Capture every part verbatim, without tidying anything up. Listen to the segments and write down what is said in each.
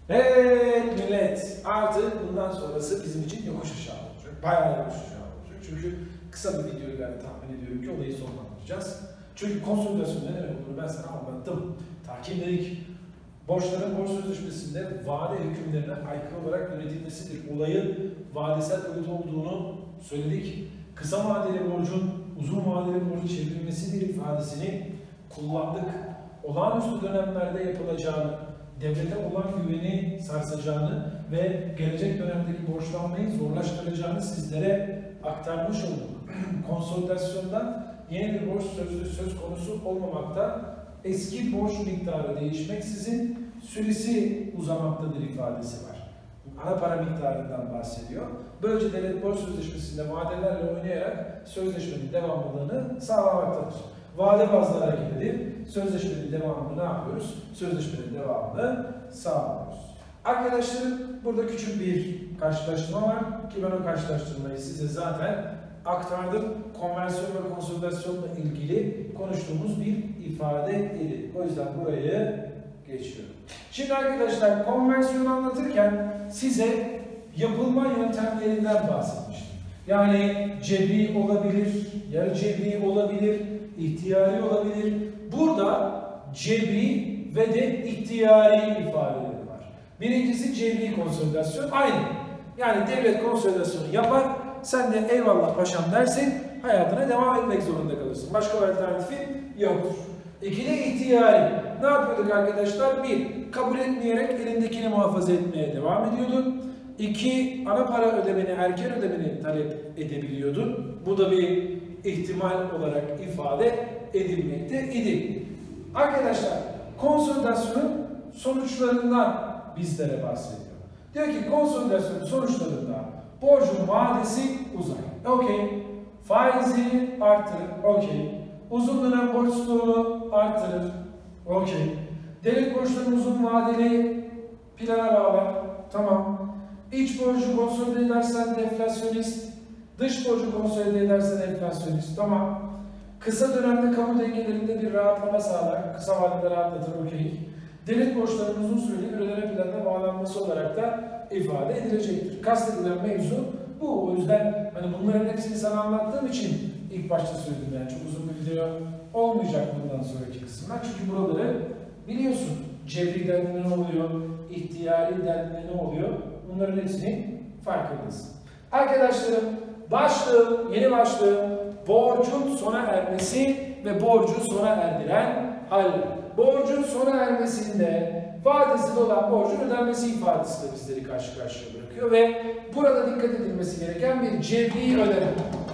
Evet millet, artık bundan sonrası bizim için yokuş aşağı olacak. Bayağı yokuş aşağı olacak. Çünkü kısa bir videoyla tahmin ediyorum ki olayı sonlandıracağız. Çünkü konsolidasyon ne demek olduğunu ben sana anlattım. Takipledik. Borçların borç sözleşmesinde vade hükümlerine aykırı olarak yönetilmesidir. Olayın vadesel boyutu olduğunu söyledik. Kısa vadeli borcun uzun vadeli borcu çevrilmesidir ifadesini kullandık. Olağanüstü dönemlerde yapılacağını, devlete olan güveni sarsacağını ve gelecek dönemdeki borçlanmayı zorlaştıracağını sizlere aktarmış olduk. Konsolidasyondan yeni bir borç sözü söz konusu olmamakta, eski borç miktarı değişmeksizin süresi uzamaktadır ifadesi var. Ana para miktarından bahsediyor. Böylece devlet borç sözleşmesinde vadelerle oynayarak sözleşmenin devamlılığını sağlamaktadır. Vade bazlı hareket edip sözleşmenin devamını ne yapıyoruz? Sözleşmenin devamını sağlıyoruz. Arkadaşlarım, burada küçük bir karşılaştırma var ki ben o karşılaştırmayı size zaten aktardım. Konversiyon ve konsolidasyonla ilgili konuştuğumuz bir ifade idi. O yüzden burayı geçiyorum. Şimdi arkadaşlar, konversiyonu anlatırken size yapılma yöntemlerinden bahsetmiştim. Yani cebri olabilir, yarı cebri olabilir, ihtiyari olabilir. Burada cebri ve de ihtiyari ifadeleri var. Birincisi cebri konsolidasyon, aynı. Yani devlet konsolidasyonu yapar, sen de eyvallah paşam dersin, hayatına devam etmek zorunda kalırsın. Başka bir alternatifi yoktur. İkili ihtiyari. Ne yapıyorduk arkadaşlar? Bir, kabul etmeyerek elindekini muhafaza etmeye devam ediyordun. İki, ana para ödemeni, erken ödemeni talep edebiliyordun. Bu da bir ihtimal olarak ifade edilmekte idi. Arkadaşlar, konsolidasyonun sonuçlarından bizlere bahsediyor. Diyor ki konsolidasyonun sonuçlarında borcun vadesi uzar. Okey. Faizini artırır. Okey. Uzun dönem borç stoğunu artırır. Okey. Devlet borçlarını uzun vadeli plana bağlar. Tamam. İç borcu konsolide edersen deflasyonist. Dış borcu konsolide edersen enflasyonist. Tamam. Kısa dönemde kamu dengelerinde bir rahatlama sağlar. Kısa vadede rahatlatır. Okey. Devlet borçlarının uzun süreli bir ödeme planına bağlanması olarak da ifade edilecektir. Kastedilen mevzu bu. O yüzden hani bunların hepsini sana anlattığım için ilk başta söyledim, yani çok uzun bir video olmayacak bundan sonraki kısımlar. Çünkü buraları biliyorsun. Cebri derdinde ne oluyor? İhtiyari derdinde ne oluyor? Bunların hepsini farkındasın. Arkadaşlarım, başlığım, yeni başlığım borcun sona ermesi ve borcu sona erdiren haller. Borcun sona ermesinde vadesi olan borcun ödenmesi ifadesi de bizleri karşı karşıya bırakıyor ve burada dikkat edilmesi gereken bir cebri ödeme.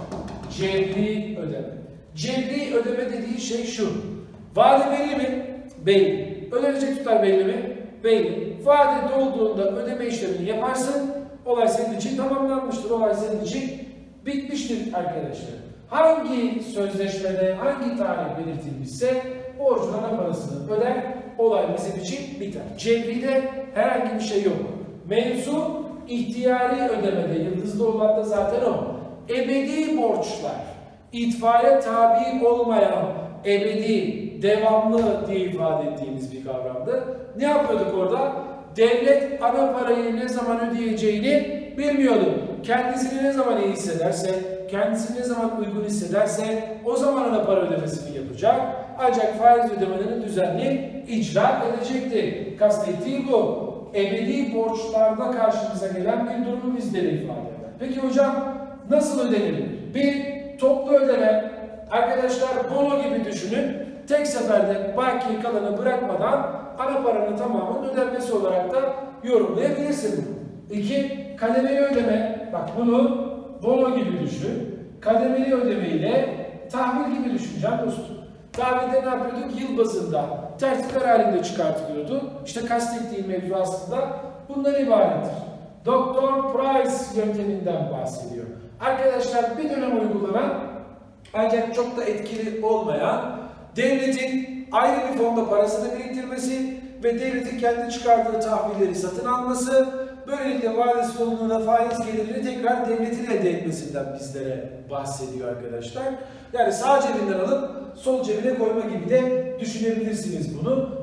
Cebri ödeme. Cebri ödeme dediği şey şu. Vade belli mi? Belli. Ödenecek tutar belli mi? Belli. Vade dolduğunda ödeme işlemini yaparsın. Olay senin için tamamlanmıştır. Olay senin için bitmiştir arkadaşlar. Hangi sözleşmede hangi tarih belirtilmişse borcun ana parasını öder. Olay bizim için biter. Cebride herhangi bir şey yok. Mevzu ihtiyari ödemede, yıldızlı olan da zaten o. Ebedi borçlar, itfaiye tabi olmayan, ebedi, devamlı diye ifade ettiğimiz bir kavramdı. Ne yapıyorduk orada? Devlet ana parayı ne zaman ödeyeceğini bilmiyordu. Kendisini ne zaman iyi hissederse, kendisini ne zaman uygun hissederse o zaman ana para ödemesini yapacak. Ancak faiz ödemelerini düzenli icra edecekti. Kastettiği bu. Ebedi borçlarda karşımıza gelen bir durumu bizlere ifade eder. Peki hocam nasıl ödenir? Bir, toplu ödeme. Arkadaşlar bono gibi düşünün. Tek seferde baki kalanı bırakmadan ana paranın tamamının ödenmesi olarak da yorumlayabilirsin. İki, kademeli ödeme. Bak bunu bono gibi düşün. Kademeli ödeme ile tahvil gibi düşüneceğim dostum. Tahvilde ne yapıyorduk? Yıl bazında tertipler halinde çıkartılıyordu. İşte kastettiğim mevzu aslında bundan ibarettir. Doktor Price yönteminden bahsediyor. Arkadaşlar bir dönem uygulanan ancak çok da etkili olmayan devletin ayrı bir fonda parasını biriktirmesi ve devletin kendi çıkardığı tahvilleri satın alması, böylelikle vadesi olduğunda faiz gelirini tekrar devletin elde etmesinden bizlere bahsediyor arkadaşlar. Yani sağ cebinden alıp sol cebine koyma gibi de düşünebilirsiniz bunu.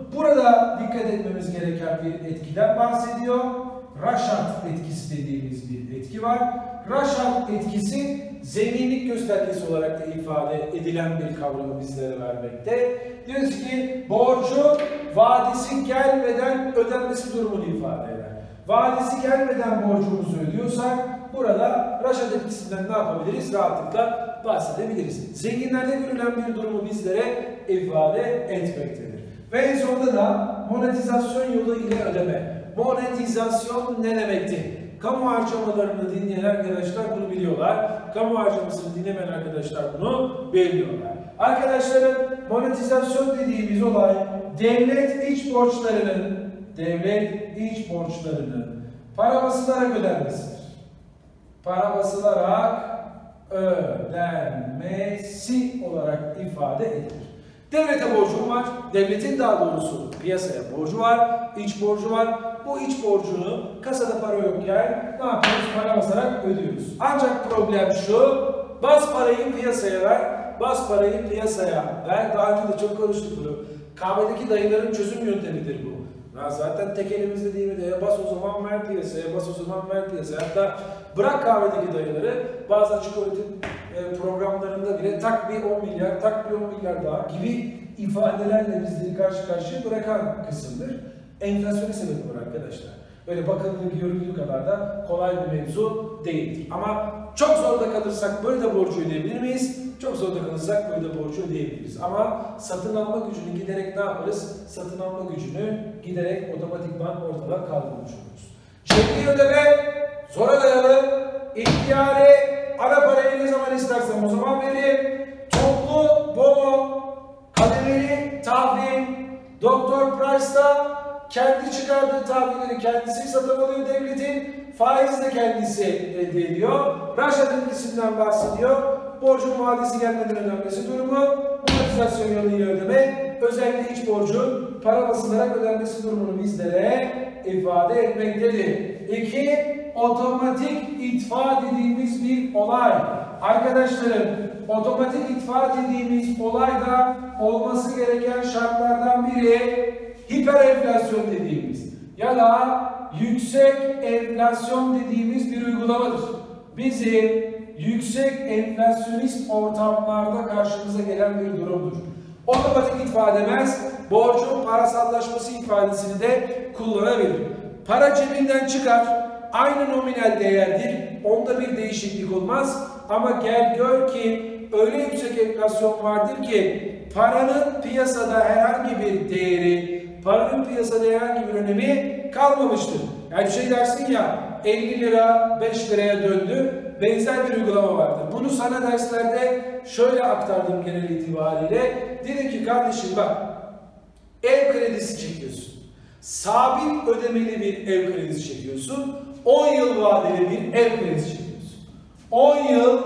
Burada dikkat etmemiz gereken bir etkiden bahsediyor. Rorschach etkisi dediğimiz bir etki var. Rorschach etkisi zenginlik göstergesi olarak da ifade edilen bir kavramı bizlere vermekte. Diyoruz ki borcu vadesi gelmeden ödenmesi durumunu ifade eder. Vadesi gelmeden borcumuzu ödüyorsak burada Rorschach etkisinden ne yapabiliriz? Rahatlıkla bahsedebiliriz. Zenginlerde görülen bir durumu bizlere ifade etmektedir. Ve en sonunda da monetizasyon yolu ile ödeme. Monetizasyon ne demekti? Kamu harcamalarını dinleyen arkadaşlar bunu biliyorlar. Kamu harcamasını dinlemeyen arkadaşlar bunu bilmiyorlar. Arkadaşlarım, monetizasyon dediğimiz olay devlet iç borçlarının devlet iç borçlarının para basılarak ödenmesidir. Para basılarak ödenmesi olarak ifade edilir. Devlete borcum var, devletin daha doğrusu piyasaya borcu var, iç borcu var. Bu iç borcunu kasada para yokken ne yapıyoruz? Para basarak ödüyoruz. Ancak problem şu, bas parayı piyasaya ver, bas parayı piyasaya ver. Daha önce de çok konuştuk bunu. Kahvedeki dayıların çözüm yöntemidir bu. Ya zaten tek elimizde değil mi de ya bas o zaman ver piyasaya, bas o zaman ver piyasaya. Hatta bırak kahvedeki dayıları, bazı açık öğretim e, programlarında bile tak bir on milyar, tak bir on milyar daha gibi ifadelerle bizleri karşı karşıya bırakan kısımdır. Enflasyona sebep olur arkadaşlar. Böyle bakıldığı, görüldüğü kadar da kolay bir mevzu değildir. Ama çok zorda kalırsak böyle de borcu ödeyebilir miyiz? Çok zorda kalırsak böyle de borcu ödeyebiliriz. Ama satın alma gücünü giderek ne yaparız? Satın alma gücünü giderek otomatikman ortadan kaldırmış oluruz. Cebri ödeme zora dayalı, ihtiyari, ara parayı ne zaman istersem o zaman veririm. Toplu, bono, kademeli, tahvil, Doktor Price'da kendi çıkardığı tahvilleri kendisi satın alıyor devletin, faiz de kendisi elde ediyor. Rorschach etkisinden bahsediyor. Borcun vadesi gelmeden ödenmesi durumu, monetizasyon yoluyla ödeme, özellikle iç borcun para basılarak ödenmesi durumunu bizlere ifade etmektedir. İki, otomatik itfa dediğimiz bir olay. Arkadaşlarım, otomatik itfa dediğimiz olayda olması gereken şartlardan biri hiper enflasyon dediğimiz ya da yüksek enflasyon dediğimiz bir uygulamadır. Bizim yüksek enflasyonist ortamlarda karşımıza gelen bir durumdur. Otomatik itfa demez, borcun parasallaşması ifadesini de kullanabilir. Para cebinden çıkar, aynı nominal değerdir, onda bir değişiklik olmaz ama gel gör ki öyle yüksek enflasyon vardır ki paranın piyasada herhangi bir değeri, paranın piyasada herhangi bir önemi kalmamıştır. Yani şey dersin ya, elli lira beş liraya döndü, benzer bir uygulama vardır. Bunu sana derslerde şöyle aktardım genel itibariyle. Dedim ki kardeşim bak, ev kredisi çekiyorsun. Sabit ödemeli bir ev kredisi çekiyorsun. on yıl vadeli bir ev kredisi çekiyorsun. on yıl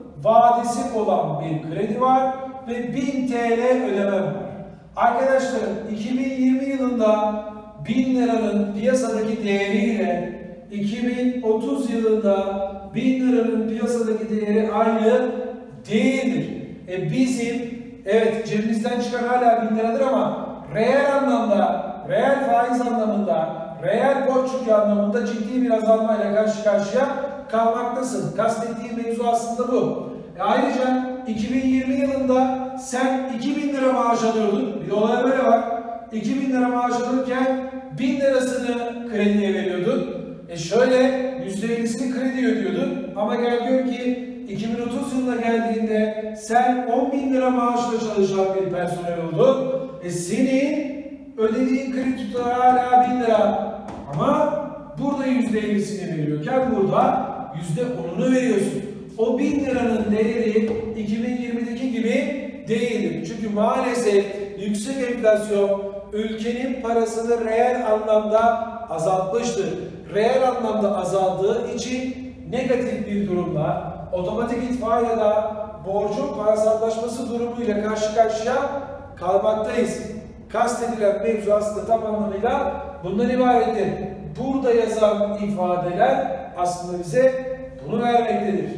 vadesi olan bir kredi var ve bin T L ödemem var. Arkadaşlarım, iki bin yirmi yılında bin liranın piyasadaki değeriyle iki bin otuz yılında bin liranın piyasadaki değeri aynı değildir. E bizim, evet cebimizden çıkan hala bin liradır ama reel anlamda, reel faiz anlamında, reel borç yükü anlamında ciddi bir azalmayla karşı karşıya kalmaktasın. Kastettiğim mevzu aslında bu. E ayrıca iki bin yirmi yılında sen iki bin lira maaş alıyordun. Bir olay böyle var. iki bin lira maaş alırken bin lirasını krediye veriyordun. E şöyle yüzde ellisini kredi ödüyordun. Ama gel gör ki iki bin otuz yılına geldiğinde sen on bin lira maaşla çalışan bir personel oldun. E senin ödediğin kredi tutarı hala bin lira. Ama burada yüzde ellisini veriyorken burada yüzde onunu veriyorsun. O bin liranın değeri iki bin yirmideki gibi değildir. Çünkü maalesef yüksek enflasyon ülkenin parasını reel anlamda azaltmıştır. Reel anlamda azaldığı için negatif bir durumla otomatik itfa ya da borcun parasallaşması durumuyla karşı karşıya kalmaktayız. Kastedilen mevzu aslında tam anlamıyla bundan ibarettir. Burada yazan ifadeler aslında bize bunu vermektedir.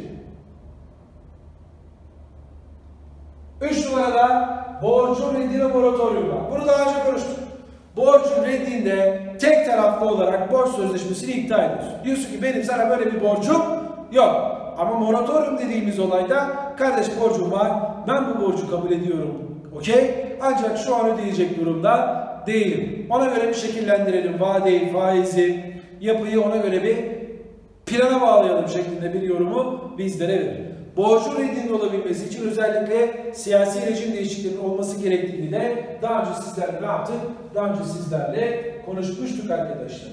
Üç numarada borcun reddiye moratoriumu var. Bunu daha önce konuştuk. Borcun reddinde tek taraflı olarak borç sözleşmesini iptal ediyorsun. Diyorsun ki benim sana böyle bir borcum yok. Ama moratorium dediğimiz olayda kardeş borcum var, ben bu borcu kabul ediyorum. Okey? Ancak şu an ödeyecek durumda değilim. Ona göre bir şekillendirelim vadeyi, faizi, yapıyı ona göre bir plana bağlayalım şeklinde bir yorumu bizlere verir. Borcun reddinde olabilmesi için özellikle siyasi rejim değişikliğinin olması gerektiğini de daha önce sizlerle ne yaptık? Daha önce sizlerle konuşmuştuk arkadaşlar.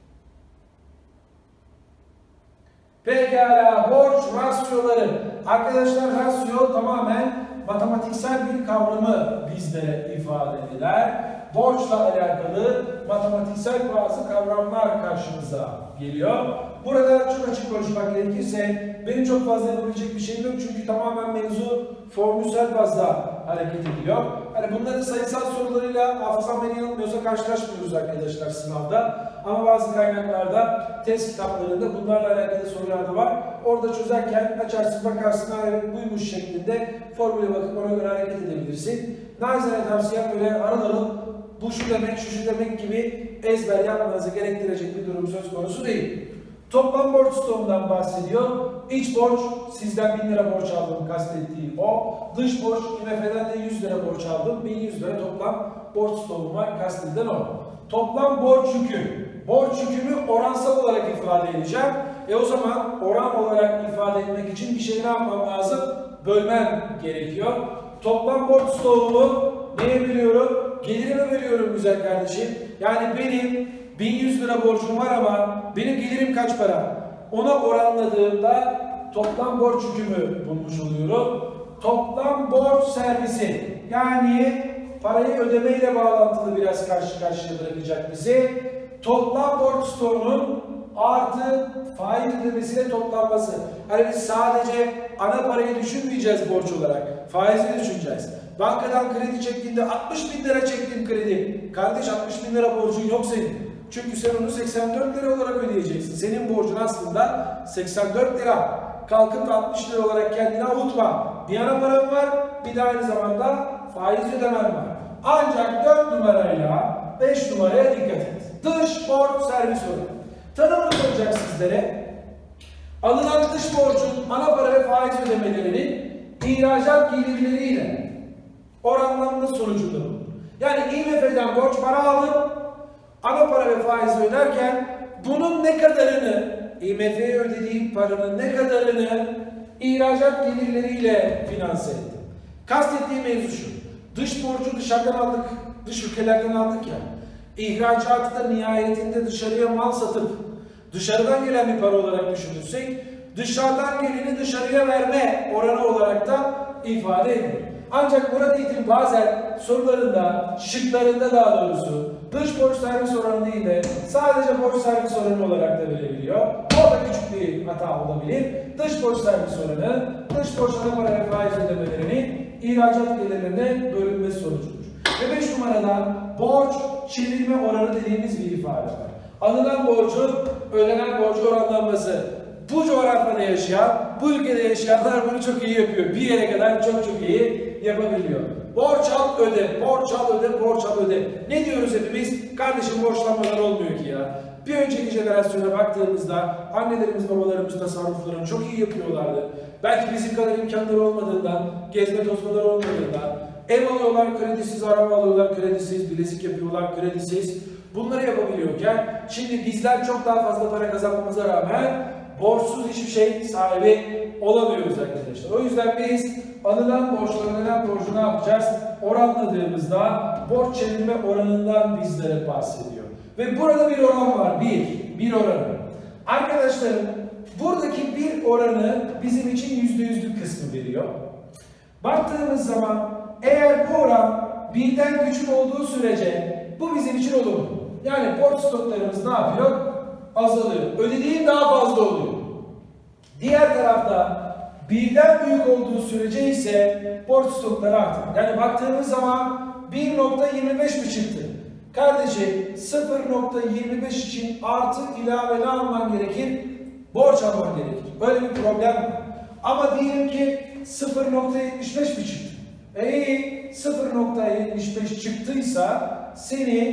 Pekala, borç rasyoları. Arkadaşlar rasyo tamamen matematiksel bir kavramı bizlere ifade eder. Borçla alakalı matematiksel bazı kavramlar karşımıza geliyor. Burada çok açık konuşmak gerekirse benim çok fazla yapabilecek bir şeyim yok çünkü tamamen mevzu formülsel bazda hareket ediyor. Hani bunların sayısal sorularıyla hafızam beni yanılmıyorsa karşılaşmıyoruz arkadaşlar sınavda. Ama bazı kaynaklarda, test kitaplarında bunlarla alakalı sorular da var. Orada çözerken açarsın bakarsın evet buymuş şeklinde formüle bakıp ona göre hareket edebilirsin. Naizane tavsiyem böyle arıl arıl bu şu demek, şu şu demek gibi ezber yapmanızı gerektirecek bir durum söz konusu değil. Toplam borç stoğundan bahsediyor. İç borç sizden bin lira borç aldım kastettiği o. Dış borç I M F'den de yüz lira borç aldım. bin yüz lira toplam borç stoğum var kastedilen o. Toplam borç yükü. Borç yükümü oransal olarak ifade edeceğim. E o zaman oran olarak ifade etmek için bir şey ne yapmam lazım? Bölmem gerekiyor. Toplam borç stoğumu neye biliyorum? Gelirime veriyorum güzel kardeşim. Yani benim bin yüz lira borcum var ama benim gelirim kaç para? Ona oranladığımda toplam borç yükümü bulmuş oluyorum. Toplam borç servisi yani parayı ödemeyle bağlantılı biraz karşı karşıya bırakacak bizi. Toplam borç stoğunun artı faiz ödemesiyle toplanması. Hani biz sadece ana parayı düşünmeyeceğiz borç olarak. Faizi düşüneceğiz. Bankadan kredi çektiğinde altmış bin lira çektiğin kredi. Kardeş altmış bin lira borcun yok senin. Çünkü sen onu seksen dört lira olarak ödeyeceksin. Senin borcun aslında seksen dört lira. Kalkıp da altmış lira olarak kendini avutma. Bir ana param var, bir de aynı zamanda faiz ödemen var. Ancak dört numarayla beş numaraya dikkat et. Dış borç servis oranı. Tanımını soracak sizlere. Alınan dış borcun ana para ve faiz ödemelerinin ihracat gelirleriyle oranlanma sonucudur. Yani I M F'den borç para aldım, ana para ve faizi öderken bunun ne kadarını, I M F'ye ödediğim paranın ne kadarını ihracat gelirleriyle finanse ettim. Kastettiğim mevzu şu, dış borcu dışarıdan aldık, dış ülkelerden aldık ya, ihracatı da nihayetinde dışarıya mal satıp dışarıdan gelen bir para olarak düşünürsek, dışarıdan geleni dışarıya verme oranı olarak da ifade edilir. Ancak Murat Eğitim bazen sorularında, şıklarında daha doğrusu dış borç servis oranı değil de sadece borç servis oranı olarak da verebiliyor. Orada küçük bir hata olabilir. Dış borç servis oranı, dış borç ana para ve faiz ödemelerinin ihracat gelirlerine bölünmesi sonucudur. Ve beş numarada borç çevirme oranı dediğimiz bir ifade var. Alınan borcun ödenen borcu oranlanması. Bu coğrafyada yaşayan, bu ülkede yaşayanlar bunu çok iyi yapıyor. Bir yere kadar çok çok iyi yapabiliyor. Borç al öde, borç al öde, borç al öde. Ne diyoruz hepimiz? Kardeşim borçlanmadan olmuyor ki ya. Bir önceki jenerasyona baktığımızda annelerimiz, babalarımız tasarruflarını çok iyi yapıyorlardı. Belki bizim kadar imkanları olmadığından, gezme tozmaları olmadığından, ev alıyorlar kredisiz, araba alıyorlar kredisiz, bilezik yapıyorlar kredisiz. Bunları yapabiliyorken şimdi bizler çok daha fazla para kazanmamıza rağmen borçsuz hiçbir şey sahibi olamıyoruz arkadaşlar. O yüzden biz alınan borçla ödenen borcu ne yapacağız? Oranladığımızda borç çevirme oranından bizlere bahsediyor. Ve burada bir oran var. Bir. Bir oranı. Arkadaşlarım buradaki bir oranı bizim için yüzde yüzlük kısmı veriyor. Baktığımız zaman eğer bu oran birden küçük olduğu sürece bu bizim için olumlu. Yani borç stoklarımız ne yapıyor? Azalıyor. Ödediğim daha fazla oluyor. Diğer tarafta birden büyük olduğu sürece ise borç stokları artır. Yani baktığımız zaman bir nokta yirmi beş mi çıktı? Kardeşim sıfır nokta yirmi beş için artı ilave ne alman gerekir? Borç alman gerekir. Böyle bir problem var. Ama diyelim ki sıfır nokta yetmiş beş mi çıktı? E sıfır nokta yetmiş beş çıktıysa seni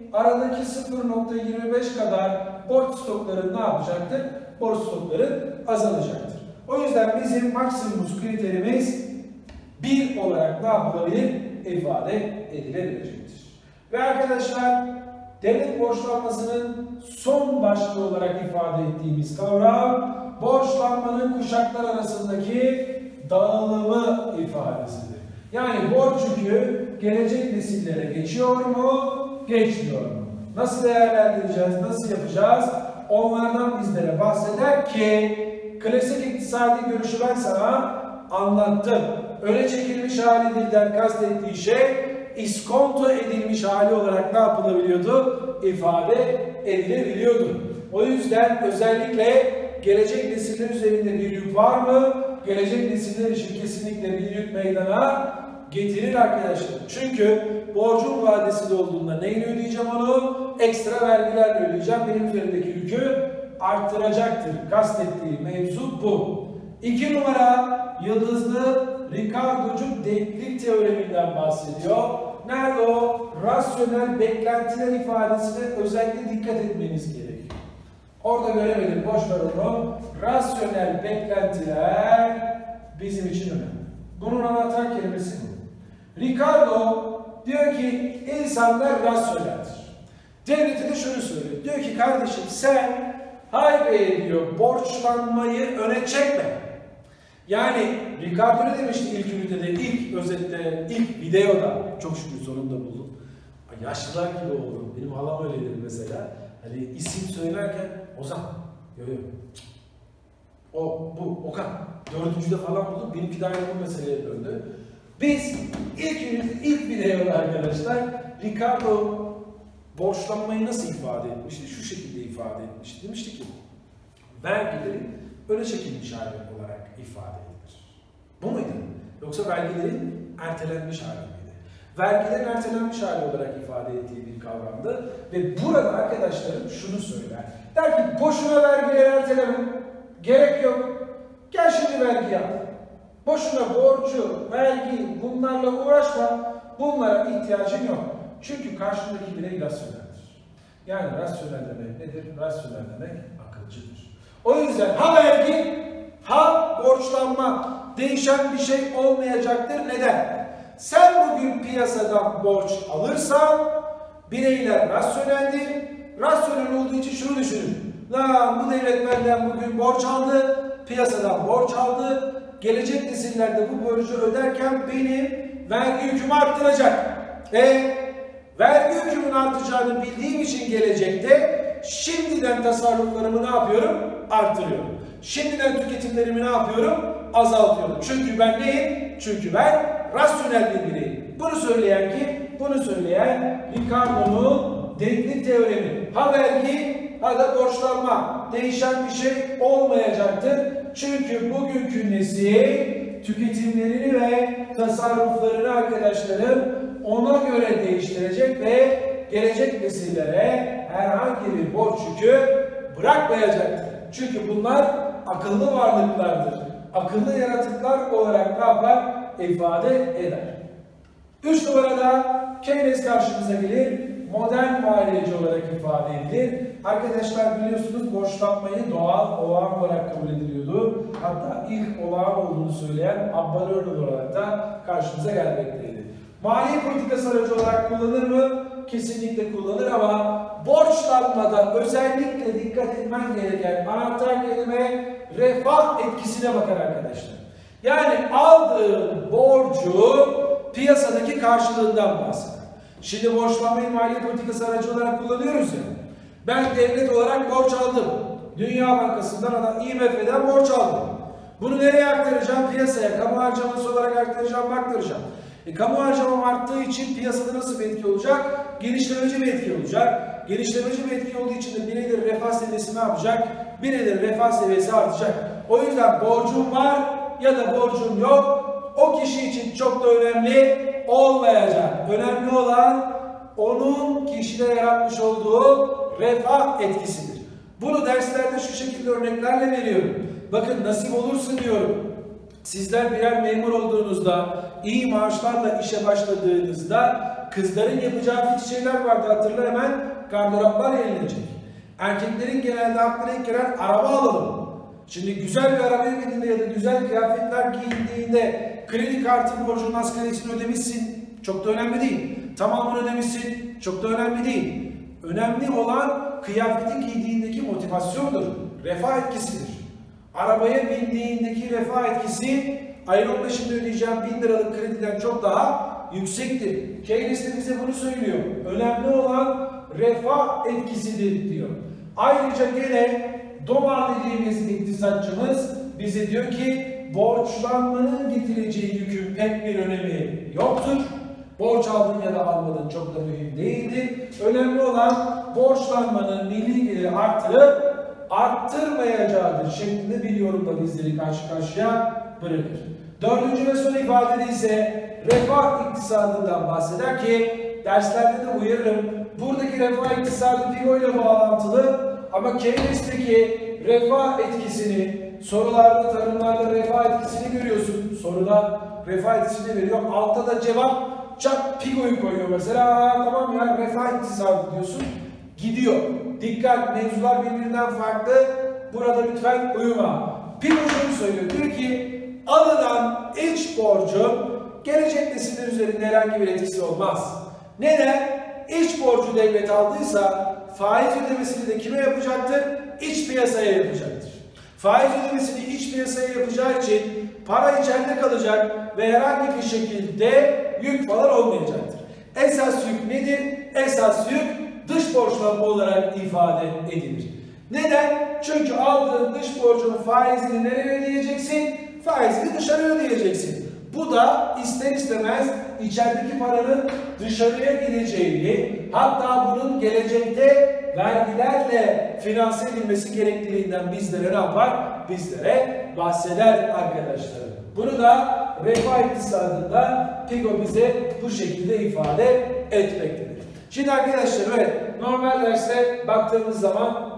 aradaki sıfır nokta yirmi beş kadar borç stokları ne yapacaktır? Borç stokları azalacaktır. O yüzden bizim maksimum kriterimiz bir olarak ne yapılabilir? İfade edilebilecektir. Ve arkadaşlar devlet borçlanmasının son başlığı olarak ifade ettiğimiz kavram borçlanmanın kuşaklar arasındaki dağılımı ifadesidir. Yani borç yükü gelecek nesillere geçiyor mu? Geçmiyor mu? Nasıl değerlendireceğiz? Nasıl yapacağız? Onlardan bizlere bahseder ki klasik iktisadi görüşü ben sana anlattım. Öne çekilmiş halinden kastettiği şey iskonto edilmiş hali olarak ne yapılabiliyordu? İfade edilebiliyordu. O yüzden özellikle gelecek nesiller üzerinde bir yük var mı? Gelecek nesiller için kesinlikle bir yük meydana getirir arkadaşlar. Çünkü borcun vadesi dolduğunda neyle ödeyeceğim onu? Ekstra vergilerle ödeyeceğim. Benim üzerimdeki yükü arttıracaktır. Kastettiği mevzu bu. İki numara yıldızlı Ricardo'cuk denklik teoreminden bahsediyor. Nerede o? Rasyonel beklentiler ifadesine özellikle dikkat etmeniz gerekiyor. Orada göremedim, boş ver onu. Rasyonel beklentiler bizim için önemli. Bunun anahtar kelimesi bu. Ricardo diyor ki insanlar rasyoneldir. Devleti de şunu söylüyor. Diyor ki kardeşim sen haybeye diyor borçlanmayı öne çekme. Yani Ricardo ne demişti ilk ünitede, ilk özette, ilk videoda, çok şükür sonunda buldum. Yaşlılar gibi oldum. Benim halam öyledir mesela. Hani isim söylerken Ozan, yok yok. O, bu, Okan. Dördüncüde falan buldum. Benimki de aynı bu meseleye döndü. Biz ilk ünite, ilk videoda arkadaşlar Ricardo borçlanmayı nasıl ifade etmişti? Şu şekilde ifade etmişti. Demişti ki vergilerin öne çekilmiş hali olarak ifade edilir. Bu muydu? Yoksa vergilerin ertelenmiş hali miydi? Vergilerin ertelenmiş hali olarak ifade ettiği bir kavramdı. Ve burada arkadaşlarım şunu söyler. Der ki boşuna vergileri erteleme. Gerek yok. Gel şimdi vergi yap. Boşuna borcu, vergi bunlarla uğraşma. Bunlara ihtiyacın yok. Çünkü karşındaki birey rasyoneldir. Yani rasyonel demek nedir? Rasyonel demek akılcıdır. O yüzden ha vergi, ha borçlanma değişen bir şey olmayacaktır. Neden? Sen bugün piyasadan borç alırsan bireyler rasyoneldir. Rasyonel olduğu için şunu düşünün. Lan bu devlet benden bugün borç aldı, piyasadan borç aldı. Gelecek nesillerde bu borcu öderken benim vergi yükümü arttıracak. E vergi yükümün artacağını bildiğim için gelecekte şimdiden tasarruflarımı ne yapıyorum? Arttırıyorum. Şimdiden tüketimlerimi ne yapıyorum? Azaltıyorum. Çünkü ben neyim? Çünkü ben rasyonel bir bireyim. Bunu söyleyen kim? Bunu söyleyen Ricardo'nun denklik teoremi. Ha vergi ha da borçlanma. Değişen bir şey olmayacaktır. Çünkü bugünkü nesil tüketimlerini ve tasarruflarını arkadaşlarım ona göre değiştirecek ve gelecek nesillere herhangi bir borç yükü bırakmayacaktır. Çünkü bunlar akıllı varlıklardır. Akıllı yaratıklar olarak ne yapar? İfade eder. Üç numarada Keynes karşımıza gelir. Modern maliyeci olarak ifade edilir. Arkadaşlar biliyorsunuz borçlanmayı doğal, olağan olarak kabul ediliyordu. Hatta ilk olağan olduğunu söyleyen Abba Earl olarak da karşımıza gelmekteydi. Maliye politikası aracı olarak kullanır mı? Kesinlikle kullanır ama borçlanmada özellikle dikkat etmen gereken anahtar kelime refah etkisine bakar arkadaşlar. Yani aldığın borcu piyasadaki karşılığından bahseder. Şimdi borçlanmayı maliye politikası aracı olarak kullanıyoruz ya. Ben devlet olarak borç aldım. Dünya Bankası'ndan, I M F'den borç aldım. Bunu nereye aktaracağım? Piyasaya. Kamu harcaması olarak aktaracağım, aktaracağım. E, kamu harcamam arttığı için piyasada nasıl bir etki olacak? Genişlemeci bir etki olacak. Genişlemeci bir etki olduğu için de bireylerin refah seviyesi ne yapacak? Bireylerin refah seviyesi artacak. O yüzden borcum var ya da borcum yok. O kişi için çok da önemli olmayacak. Önemli olan onun kişide yaratmış olduğu refah etkisidir. Bunu derslerde şu şekilde örneklerle veriyorum. Bakın nasip olursa diyorum. Sizler birer memur olduğunuzda, iyi maaşlarla işe başladığınızda kızların yapacağı fit şeyler vardı, hatırla hemen, gardıroplar yenilecek. Erkeklerin genelde aklına ilk gelen araba alalım. Şimdi güzel bir arabaya bindiğinde ya da güzel kıyafetler giyindiğinde kredi kartı borcunun asgarisini ödemişsin, çok da önemli değil. Tamamını ödemişsin, çok da önemli değil. Önemli olan kıyafeti giydiğindeki motivasyondur, refah etkisidir. Arabaya bindiğindeki refah etkisi ayın on beşinde ödeyeceğim bin liralık krediden çok daha yüksektir. Keynes de bize bunu söylüyor. Önemli olan refah etkisidir diyor. Ayrıca gene Doma dediğimiz iktisatçımız bize diyor ki borçlanmanın getireceği yükün pek bir önemi yoktur. Borç aldın ya da almadın çok da mühim değildir. Önemli olan borçlanmanın milli geliri artırıp arttırmayacağıdır şeklinde bir yorumla bizleri karşı karşıya bırakır. Dördüncü ve son ifadede ise refah iktisadından bahseder ki derslerde de uyarırım. Buradaki refah iktisadı Figo ile bağlantılı ama Keynes'teki refah etkisini, sorularda, tarımlarda refah etkisini görüyorsun. Soruda refah etkisini veriyor. Altta da cevap çak Figo'yu koyuyor mesela. Tamam ya, refah iktisadı diyorsun. Gidiyor. Dikkat, mevzular birbirinden farklı. Burada lütfen uyuma. Figo şunu söylüyor. Diyor ki alınan iç borcun gelecek nesiller üzerinde herhangi bir etkisi olmaz. Neden? İç borcu devlet aldıysa faiz ödemesini de kime yapacaktır? İç piyasaya yapacaktır. Faiz ödemesini iç piyasaya yapacağı için para içeride kalacak ve herhangi bir şekilde yük falan olmayacaktır. Esas yük nedir? Esas yük dış borçlanma olarak ifade edilir. Neden? Çünkü aldığın dış borcunun faizini nereye ödeyeceksin? Faizini dışarıya ödeyeceksin. Bu da ister istemez içerideki paranın dışarıya gideceğini, hatta bunun gelecekte vergilerle finanse edilmesi gerekliliğinden bizlere ne yapar? Bizlere bahseder arkadaşlar. Bunu da refah iktisadında Figo bize bu şekilde ifade etmektedir. Şimdi arkadaşlar evet, normal derste baktığımız zaman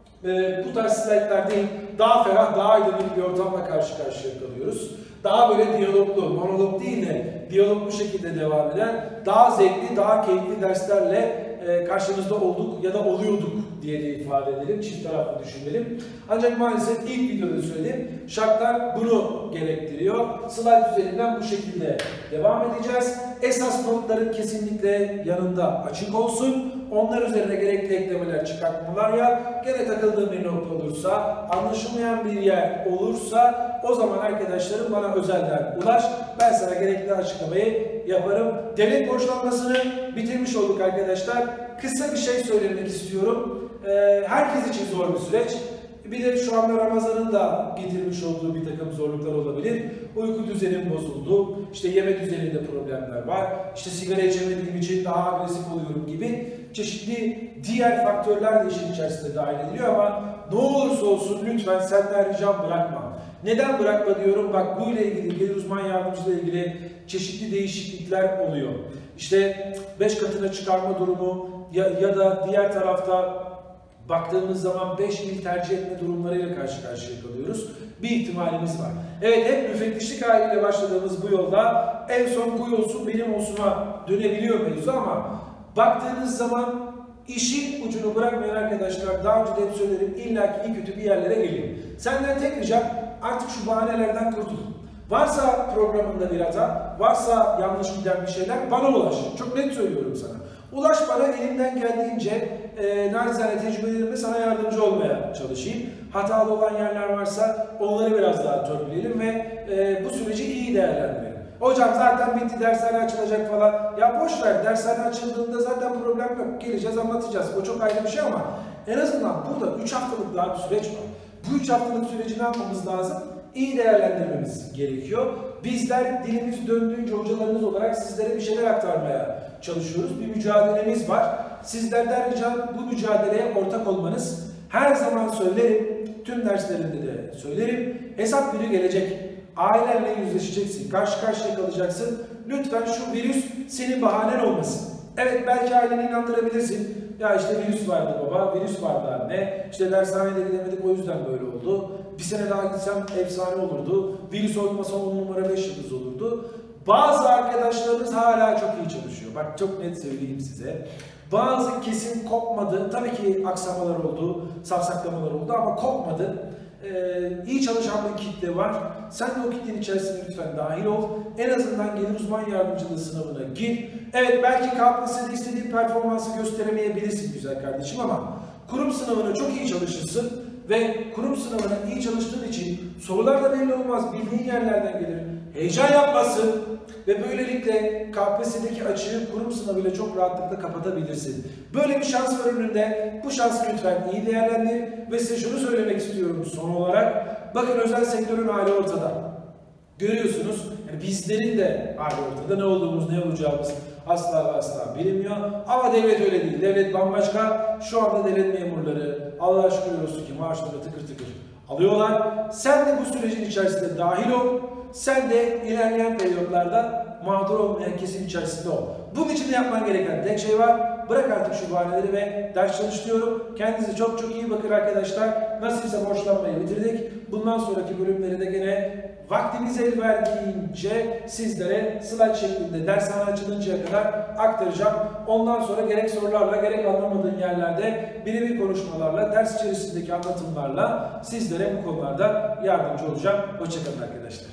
e, bu tarz slaytlar değil, daha ferah, daha aydınlık bir ortamla karşı karşıya kalıyoruz. Daha böyle diyaloglu, monolog değil de diyaloglu şekilde devam eden, daha zevkli, daha keyifli derslerle e, karşınızda olduk ya da oluyorduk diye de ifade edelim, çift taraflı düşünelim. Ancak maalesef ilk videoda söyledim, şartlar bunu gerektiriyor. Slide üzerinden bu şekilde devam edeceğiz. Esas notların kesinlikle yanında açık olsun. Onlar üzerine gerekli eklemeler, çıkartmalar yap. Gene takıldığım bir nokta olursa, anlaşılmayan bir yer olursa o zaman arkadaşlarım bana özelden ulaş. Ben sana gerekli açıklamayı yaparım. Devlet borçlanmasını bitirmiş olduk arkadaşlar. Kısa bir şey söylemek istiyorum. Ee, herkes için zor bir süreç. Bir de şu anda Ramazan'ın da getirmiş olduğu bir takım zorluklar olabilir. Uyku düzenim bozuldu. İşte yeme düzeninde problemler var. İşte sigara içemediğim için daha agresif oluyorum gibi çeşitli diğer faktörler de işin içerisinde dahil ediliyor ama ne olursa olsun lütfen senden ricam bırakma. Neden bırakma diyorum? Bak bu ile ilgili, gelir uzman yardımcıyla ilgili çeşitli değişiklikler oluyor. İşte beş katına çıkarma durumu ya, ya da diğer tarafta baktığımız zaman beş il tercih etme durumlarıyla karşı karşıya kalıyoruz. Bir ihtimalimiz var. Evet, hep müfettişlik haliyle başladığımız bu yolda en son bu olsun benim olsuma dönebiliyor mevzu ama baktığınız zaman işin ucunu bırakmayan arkadaşlar, daha önce de hep söylerim, illaki iyi kötü bir yerlere geliyor. Senden tek ricam artık şu bahanelerden kurtul. Varsa programında bir hata, varsa yanlış giden bir şeyler bana ulaş. Çok net söylüyorum sana. Ulaş bana, elimden geldiğince e, naçizane tecrübelerimle sana yardımcı olmaya çalışayım. Hatalı olan yerler varsa onları biraz daha törpüleyelim ve e, bu süreci iyi değerlendirelim. Hocam zaten bitti, dershane açılacak falan. Ya boş ver, dershane açıldığında zaten problem yok. Geleceğiz, anlatacağız. O çok ayrı bir şey ama en azından burada üç haftalık daha bir süreç var. Bu üç haftalık süreci ne yapmamız lazım? İyi değerlendirmemiz gerekiyor. Bizler dilimiz döndüğünce hocalarınız olarak sizlere bir şeyler aktarmaya çalışıyoruz. Bir mücadelemiz var. Sizlerden ricam bu mücadeleye ortak olmanız. Her zaman söylerim, tüm derslerimde de söylerim. Hesap günü gelecek. Ailenle yüzleşeceksin, karşı karşıya kalacaksın. Lütfen şu virüs senin bahanen olmasın. Evet, belki aileni inandırabilirsin. Ya işte virüs vardı baba, virüs vardı anne. İşte dershaneye de gidemedik o yüzden böyle oldu. Bir sene daha gitsem efsane olurdu. Virüs olmasa on numara beş yıldız olurdu. Bazı arkadaşlarımız hala çok iyi çalışıyor. Bak çok net söyleyeyim size. Bazı kesim kopmadı. Tabii ki aksamalar oldu, safsaklamalar oldu ama kopmadı. Ee, iyi çalışan bir kitle var. Sen de o kitlenin içerisine lütfen dahil ol. En azından gelir uzman yardımcılığı sınavına gir. Evet belki K P S S'de istediğin performansı gösteremeyebilirsin güzel kardeşim ama kurum sınavına çok iyi çalışırsın ve kurum sınavına iyi çalıştığın için sorular da belli olmaz, bildiğin yerlerden gelir. Heyecan yapmasın ve böylelikle K P S S'deki açığı kurum sınavıyla çok rahatlıkla kapatabilirsin. Böyle bir şans var önünde. Bu şansı lütfen iyi değerlendir ve size şunu söylemek istiyorum son olarak. Bakın özel sektörün hali ortada. Görüyorsunuz yani bizlerin de hali ortada. Ne olduğumuz, ne olacağımız asla ve asla bilinmiyor. Ama devlet öyle değil. Devlet bambaşka. Şu anda devlet memurları Allah'a şükür olsun ki maaşları tıkır tıkır alıyorlar. Sen de bu sürecin içerisinde dahil ol. Sen de ilerleyen periyotlarda mağdur olmayan kesim içerisinde ol. Bunun için de yapman gereken tek şey var. Bırak artık şu bahaneleri ve ders çalış diyorum. Kendinize çok çok iyi bakın arkadaşlar. Nasılsa borçlanmayı bitirdik. Bundan sonraki bölümleri de gene vaktimiz el verdiğince sizlere slide şeklinde dershane açılıncaya kadar aktaracağım. Ondan sonra gerek sorularla gerek anlamadığın yerlerde birebir konuşmalarla, ders içerisindeki anlatımlarla sizlere bu konularda yardımcı olacağım. Hoşçakalın arkadaşlar.